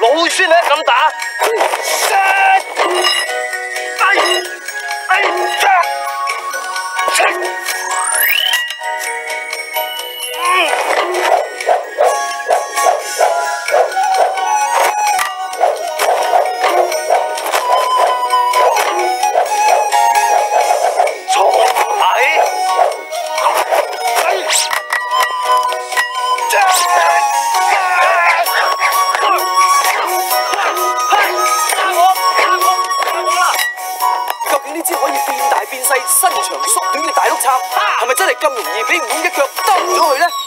老孫你咁打，身長縮短嘅大碌插，係咪真係咁容易俾悟空一腳兜咗佢咧？